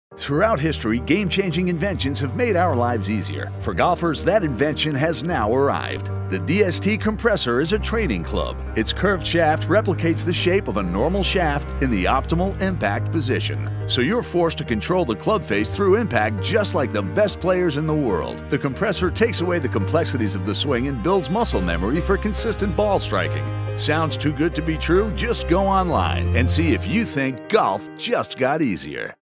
Throughout history, game-changing inventions have made our lives easier. For golfers, that invention has now arrived. The DST Compressor is a training club. Its curved shaft replicates the shape of a normal shaft in the optimal impact position. So you're forced to control the club face through impact just like the best players in the world. The compressor takes away the complexities of the swing and builds muscle memory for consistent ball striking. Sounds too good to be true? Just go online and see if you think golf just got easier.